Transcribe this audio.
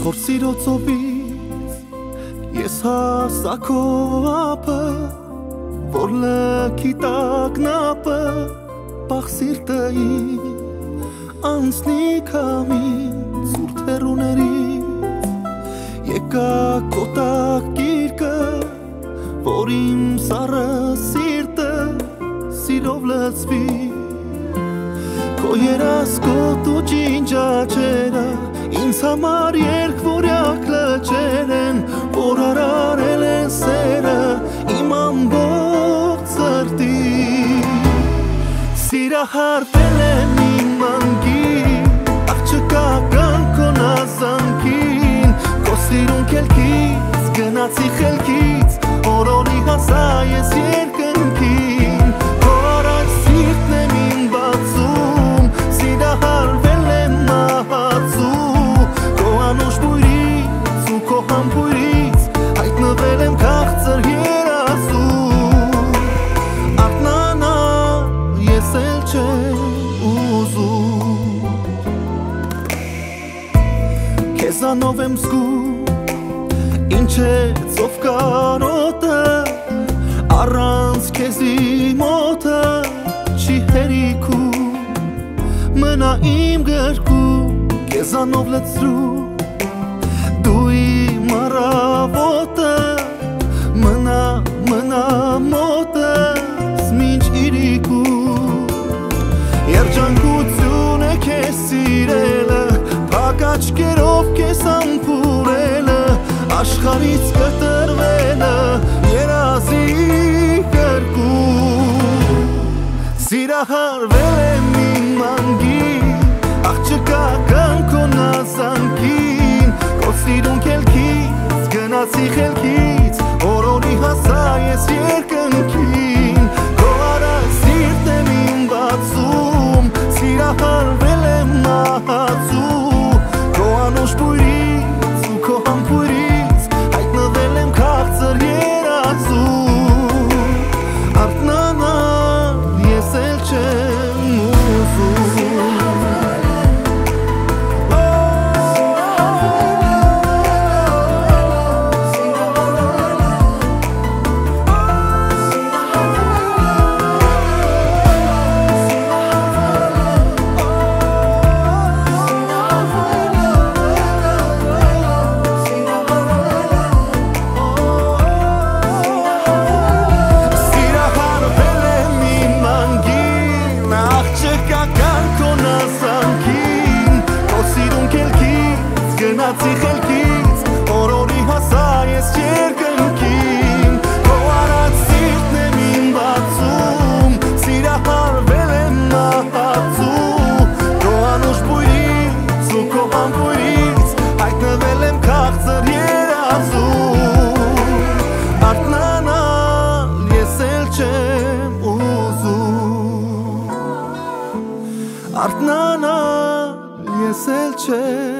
Խոր սիրո ծովից ես հասա քո ապը, որ լքի տագնապը պաղ սիրտը իմ անցնի քամին սուրտ հեռուներից եկա քո տակ գիրկը, որ իմ սառը սիրտը սիրով լցվի քո երազկոտ ու ջինջաջերը ինձ համար երկվորյակ լճեր են, որ արարել են սերը իմ ամբողջ սրտի սիրահարվել եմ իմ մանգին, աղջկա կանքոն ազանքին քո սիրուն կելքից գնացի խելքից օրորի հասա ես երկնքին քո առաջ սիրտն եմ իմ բացում սիրահարվել եմ մահացու անուշ բույրից ու քո համբույրից հայտնվել եմ քաղցր երազում Արթնանա ես էլ չեմ ուզում Քեզանով եմ զգում ինչ է ծով կարոտը առանց քեզի մոտը չի հերիքում մնա իմ գրկում Քեզանով լցրու Մարավոտը մնա մոտս մինչ իրիկու Երջանկություն է քեզ սիրելը Փակ աչքերով քեզ ամփուրելը Աշխարհից կտրվելը երազի կրկում Սիրահարվել եմ իմ մանգին Աղջկա կանքոն ազանքին Քո սիրուն կելքից գնացի խելքից օրորի հասա ես երկնքին Քո առաջ սիրտն եմ իմ բացում սիրահարվել եմ մահացու Քո անուշ բույրից ու քո համբույրից հայտնվել եմ քաղցր երազում Արթնանալ ես էլ չեմ ուզում Գնացի խելքից օրորի հասա ես երկնքին Քո առաջ սիրտն եմ իմ բացում սիրահարվել եմ մահացու Քո անուշ բույրից ու քո համբույրից հայտնվել եմ քաղցր երազում Արթնանալ ես էլ չեմ ուզում Արթնանալ ես էլ չեմ